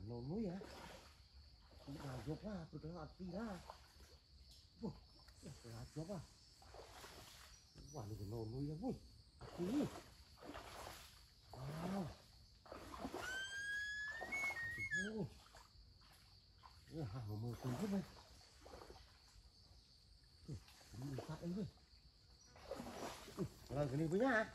nổ núi hả? Nào dốc quá, tôi thấy hạt phi ra. Ui, tôi hạt dốc à? Quả này nổ núi ra, ui, hạt phi. Wow. Ui, hạt hồ mơ tùy hết đây. Đi phát ấy thôi. Rồi cái này với nhá.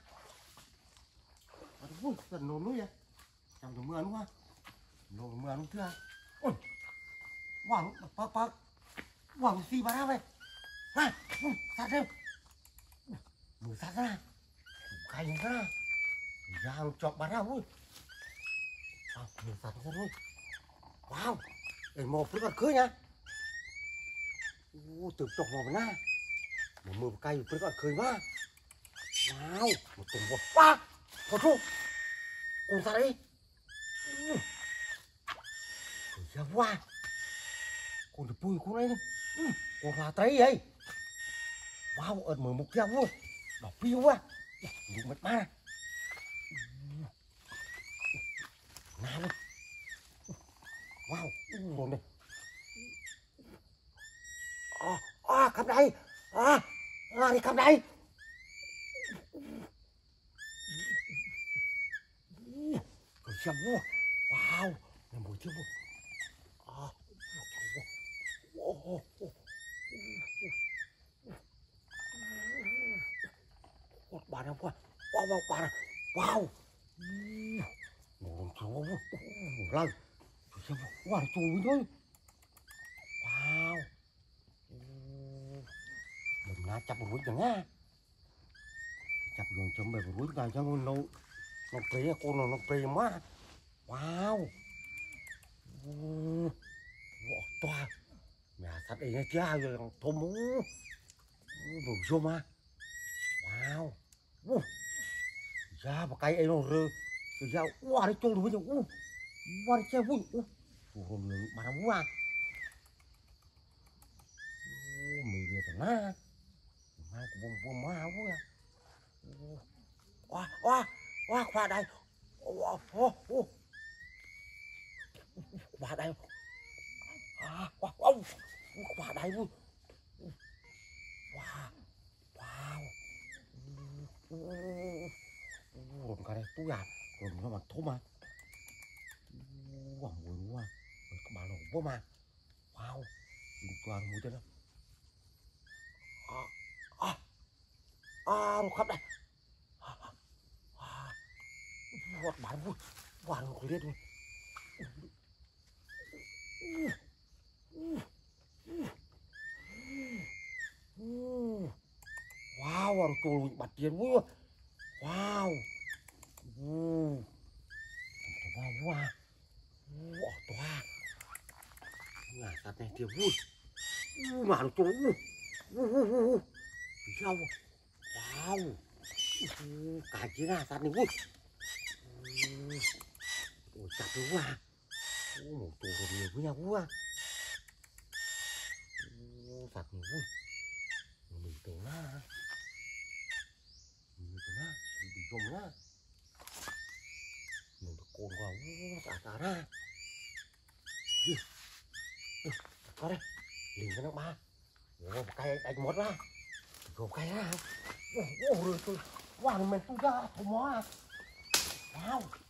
Ui, dần nổ núi à? Trong cái mưa đúng không? Nổ mưa đúng chưa? Ui, wow, bác, wow, phi bà ra vậy. Ha, sát đâu? Mưa sát ra. Cay ra. Giang chọc bà ra ui. Mưa sát ra thôi. Wow, để một cái con cưới nha. Từ chọc vào bên na. Mưa cay cái con cưới quá. Wow, một tuần một ba. Con chú. Con ra đây. Dạ wow. Con được bùi con ấy. Con là tay ấy. Wow, ớt mở một keo luôn. Đỏ phiêu quá. Đúng mệt ba. Nào luôn. Wow, con này. Cầm đây. Đi cầm đây. Cười xem luôn. Wow, này mùi chưa luôn. Bà nào quá. Wow, bà nào. Wow. Ngon chúa luôn. Lần. Cười xem luôn. Wow, chúa với thôi. Wow. Mình ngã chập một quýt chẳng á. Chập đường chấm về một quýt này cho nó phê con nó phê má. Wow. Toa. Nhà sắt ấy cha rồi thôm mũ. Đủ vô mà. Wow. Ra một cái ấy nó rơ. Rồi ra wow đấy trôn với nhau. Wow đấy chơi vui. Ủa người bà nó mua à. Mì về thằng na. Mai của bông má quá. Khoa đây. Khoa đây. Khoa đây vui. Wow. Rồi cái này tú gà. Rồi nó bằng thố mà. Wow, mùi quá. Rồi các bạn nó mà. Wow. Đừng toàn mùi tên đó. Nó khắp đây. Vọt bán vui. Wow, nó khối liệt luôn. Wow, tôi bật tiền vui. Wow. Wow. Toa. Ngả sạt này tiền vui. Mà nó trốn. Sao? Wow. Cả chiếc ngả sạt này vui. Ôi chặt đúng quá. Một tổ nhiều với nhau quá. Sạt này vui. Mình tưởng na. Bị rồng na. Mình cồn vào xả ra. Có đây. Liền cái nước ba. Một cây đánh một ra. Gồm cây ra. Ôi rồi tôi. Wow, mình tu ra. Thổ mó à. Wow.